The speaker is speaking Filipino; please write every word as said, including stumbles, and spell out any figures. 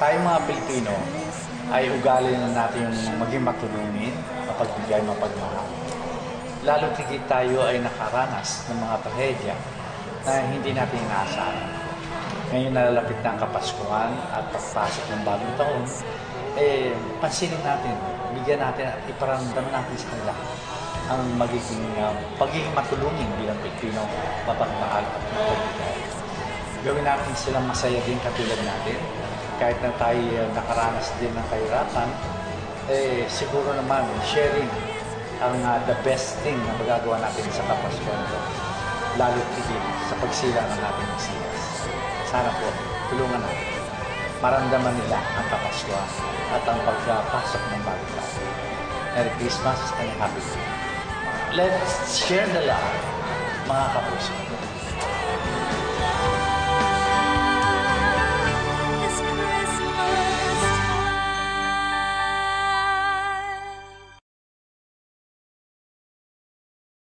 tayo mga Pilipino ay ugali na natin yung maging matulungin, mapagbigay, mapagmahal. Lalo tigit tayo ay nakaranas ng mga trahedya na hindi natin inaasahan. Ngayon nalalapit na ang Kapaskuhan at pagpasok ng bagong taon, eh, pansinin natin, bigyan natin at iparamdam natin sa kanila ang magiging uh, pagiging matulungin bilang Pilipino, mapagmahal at mapagbigay. Gawin natin silang masaya din katulad natin. Kahit na tayo uh, nakaranas din ng kahirapan, eh, siguro naman sharing ang uh, the best thing na magagawa natin sa Kapaskuhan ito. Lalo tigil sa pagsilang ng ating Mesiyas. Sana po, tulungan natin. Maramdaman nila ang Kapaskuhan at ang pagpasok ng bagong taon. Merry Christmas and Happy New Year. Let's share the love, mga kapuso.